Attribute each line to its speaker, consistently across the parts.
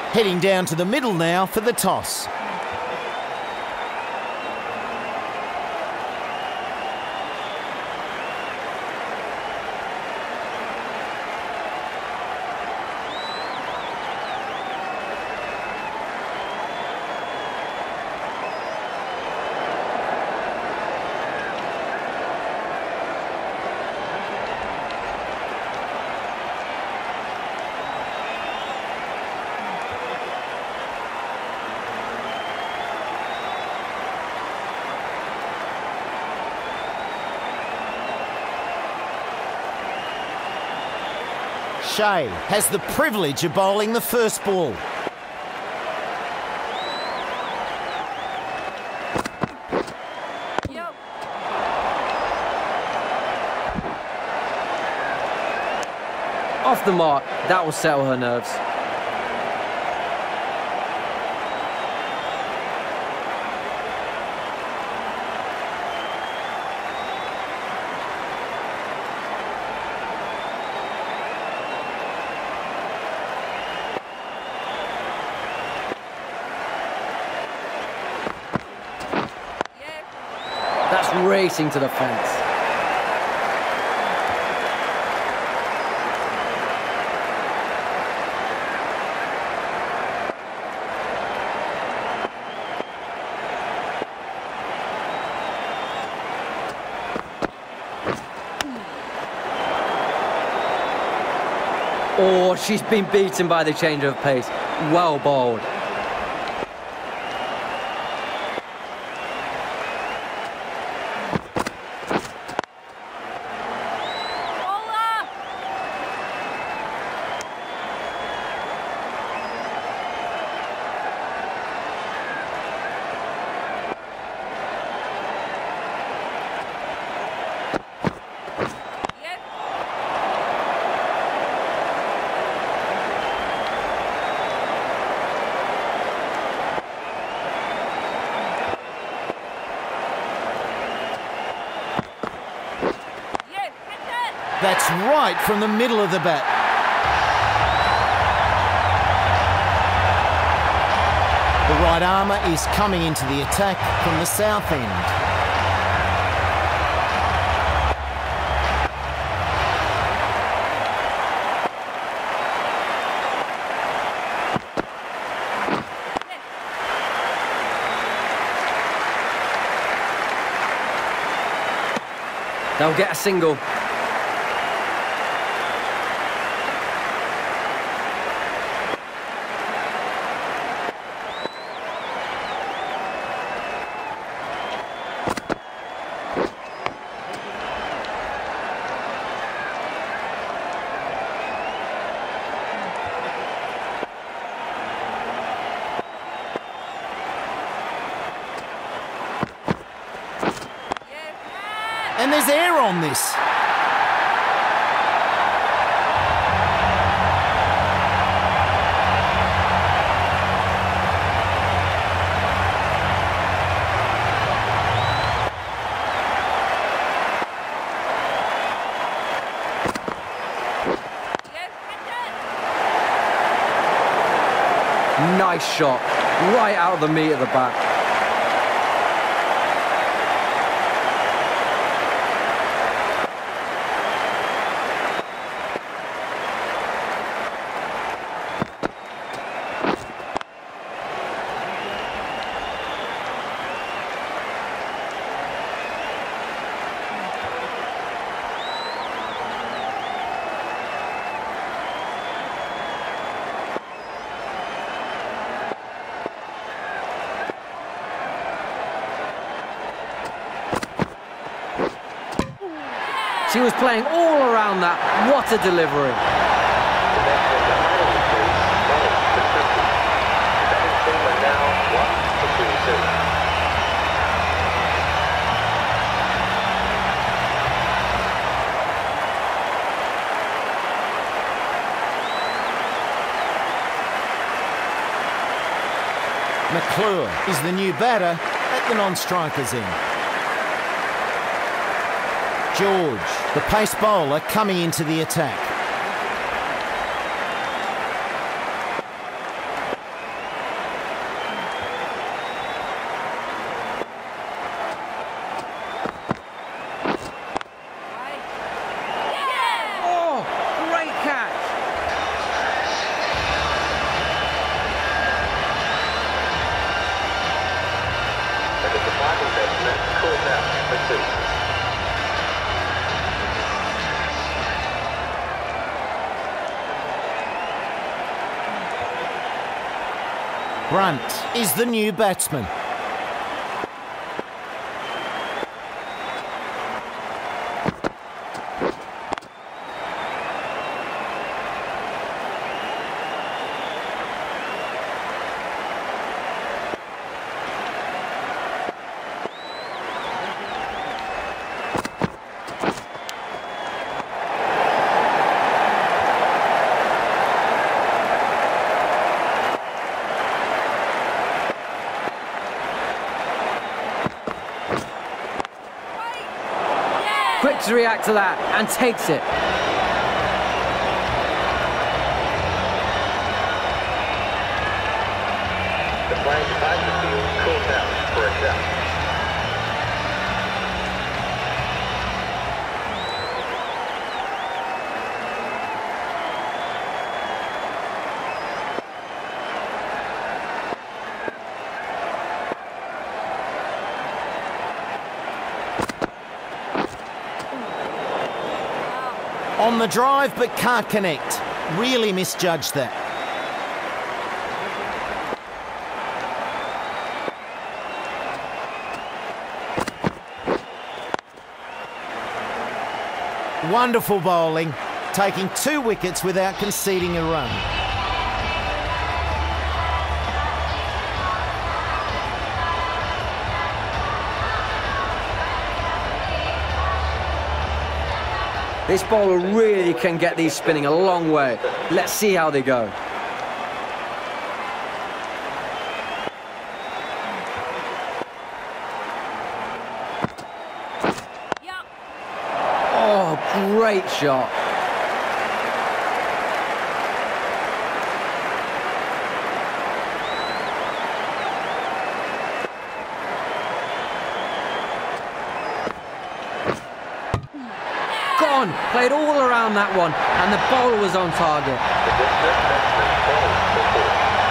Speaker 1: Heading down to the middle now for the toss. Shea has the privilege of bowling the first ball.
Speaker 2: Yep. Off the mark, that will settle her nerves. That's racing to the fence. Oh, she's been beaten by the change of pace. Well bowled.
Speaker 1: That's right from the middle of the bat. The right armour is coming into the attack from the south end.
Speaker 2: They'll get a single.
Speaker 1: And there's air on this.
Speaker 2: Nice shot, right out of the meat of the bat. She was playing all around that. What a delivery.
Speaker 1: McClure is the new batter at the non-striker's end. George, the pace bowler, coming into the attack.
Speaker 3: out for 2.
Speaker 1: Brunt is the new batsman.
Speaker 2: Quick to react to that and takes it.
Speaker 3: The flag behind the field called out for a duck.
Speaker 1: On the drive, but can't connect. Really misjudged that. Wonderful bowling, taking 2 wickets without conceding a run.
Speaker 2: This bowler really can get these spinning a long way. Let's see how they go. Oh, great shot. Gone, played all around that one, and the bowler was on target.
Speaker 3: The distant batsman bowls for 4.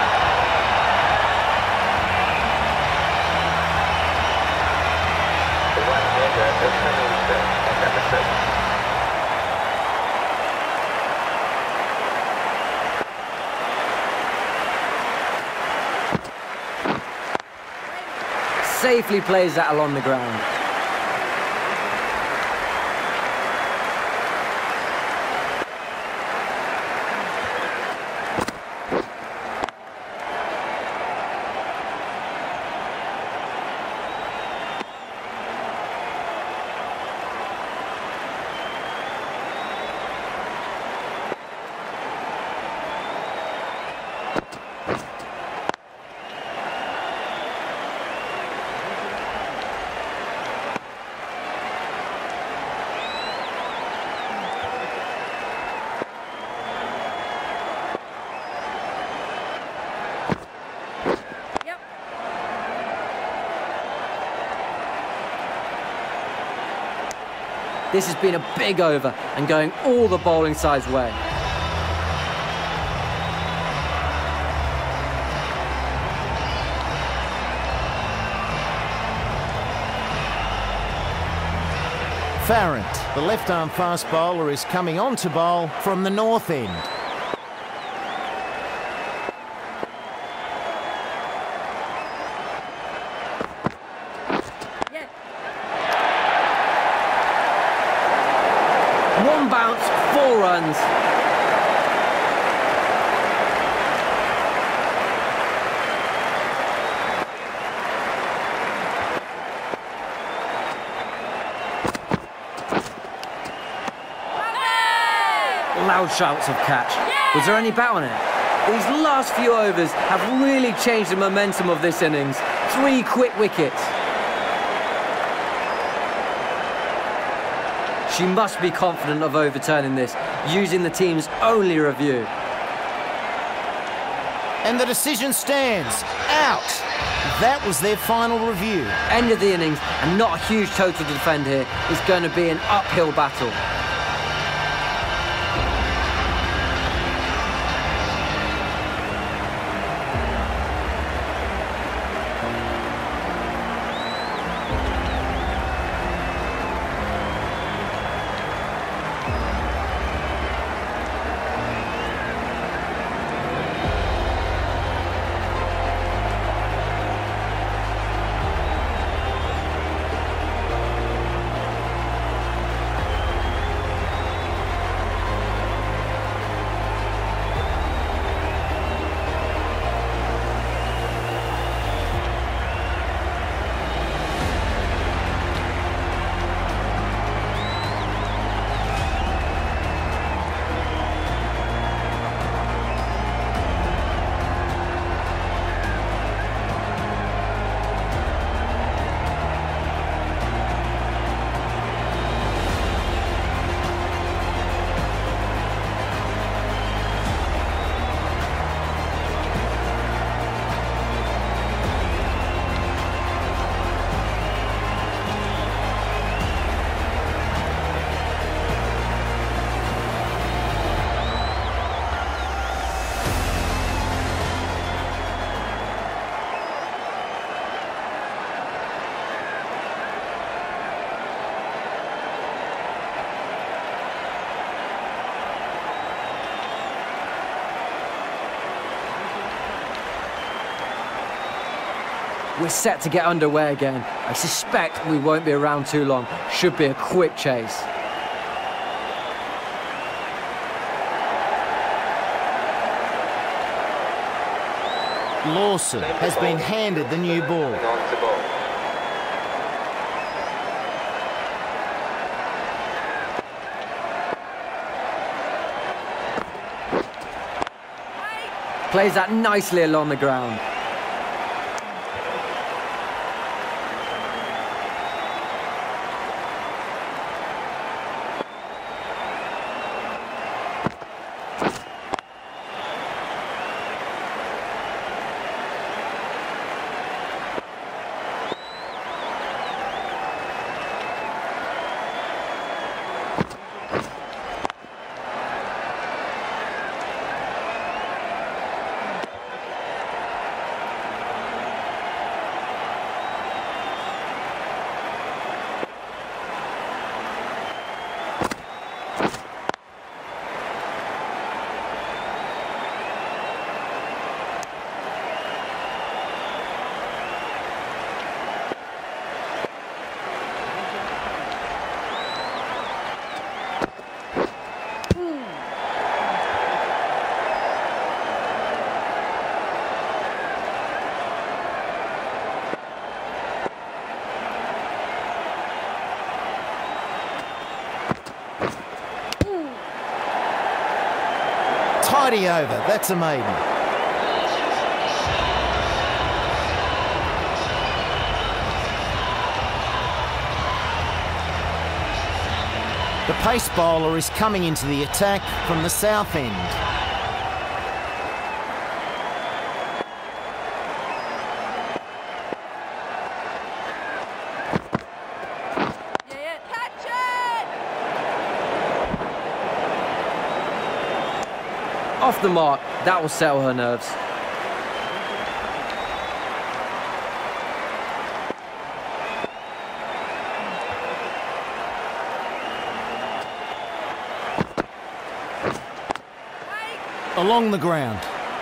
Speaker 3: The right-hander has come in set at number 6.
Speaker 2: Safely plays that along the ground. This has been a big over and going all the bowling side's way.
Speaker 1: Farrant, the left-arm fast bowler, is coming on to bowl from the north end.
Speaker 2: One bounce, 4 runs. Loud shouts of catch. Was there any bat on it? These last few overs have really changed the momentum of this innings. 3 quick wickets. She must be confident of overturning this, using the team's only review.
Speaker 1: And the decision stands. Out. That was their final review.
Speaker 2: End of the innings, and not a huge total to defend here. It's going to be an uphill battle. We're set to get underway again. I suspect we won't be around too long. Should be a quick chase.
Speaker 1: Lawson has been handed the new ball.
Speaker 3: On to ball.
Speaker 2: Plays that nicely along the ground.
Speaker 1: Tidy over, that's a maiden. The pace bowler is coming into the attack from the south end.
Speaker 2: Off the mark, that will settle her nerves.
Speaker 1: Along the ground.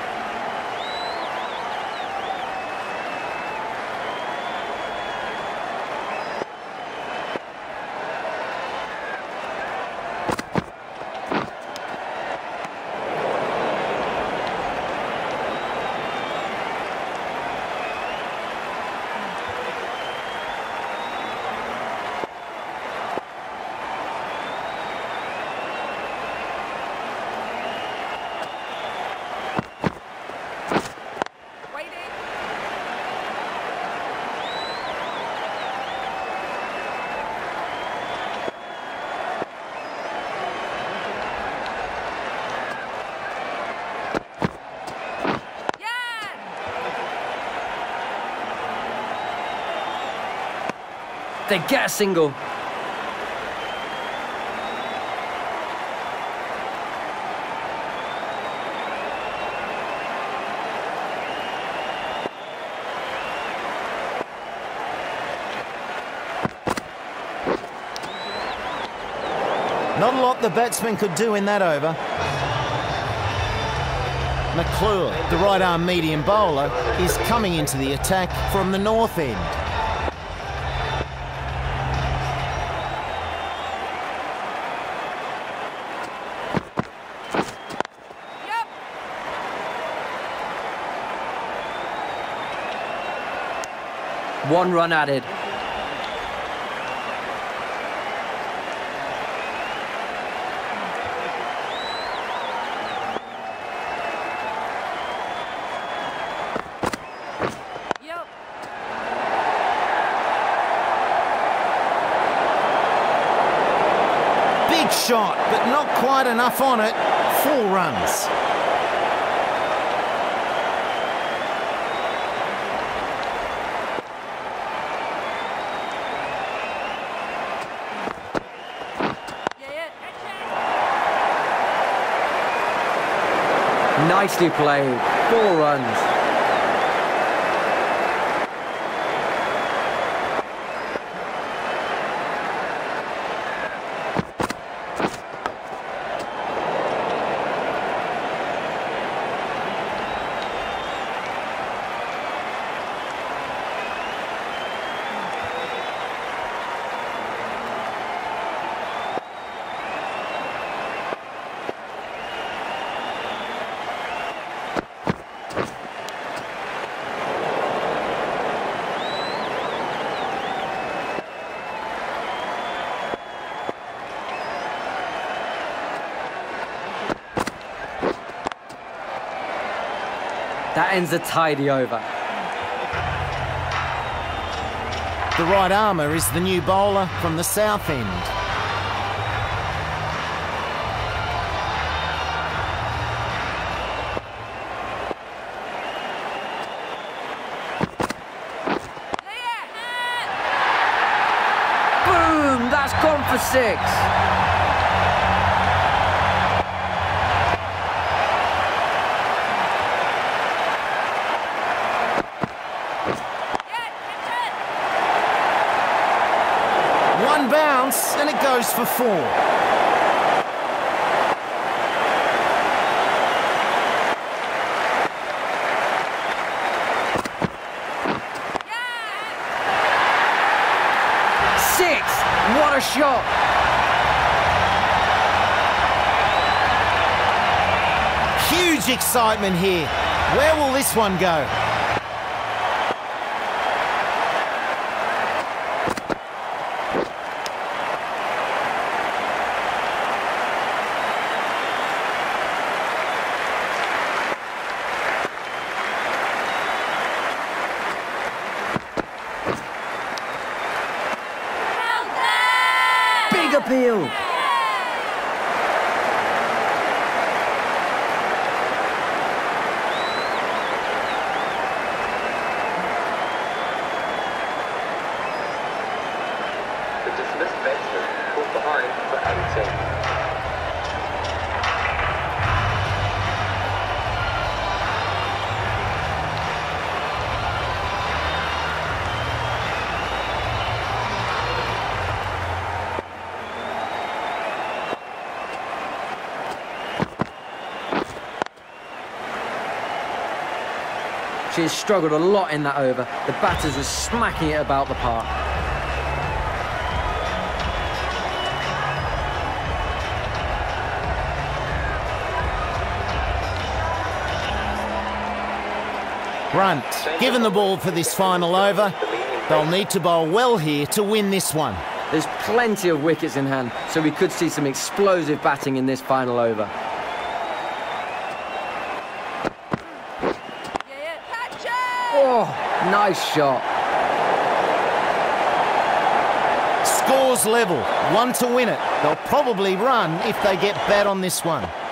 Speaker 2: They get a single.
Speaker 1: Not a lot the batsman could do in that over. McClure, the right-arm medium bowler, is coming into the attack from the north end.
Speaker 2: One run added.
Speaker 1: Big shot, but not quite enough on it. 4 runs.
Speaker 2: Nicely played. 4 runs. That ends a tidy over.
Speaker 1: The right armour is the new bowler from the south end.
Speaker 2: Boom! That's gone for 6.
Speaker 1: One bounce and it goes for 4.
Speaker 2: What a shot!
Speaker 1: Huge excitement here. Where will this one go?
Speaker 2: Big appeal!
Speaker 3: The dismissed batsman caught behind for 18.
Speaker 2: She has struggled a lot in that over. The batters are smacking it about the park.
Speaker 1: Brunt, given the ball for this final over, they'll need to bowl well here to win this one.
Speaker 2: There's plenty of wickets in hand, so we could see some explosive batting in this final over. Oh, nice shot.
Speaker 1: Scores level, 1 to win it. They'll probably run if they get bat on this one.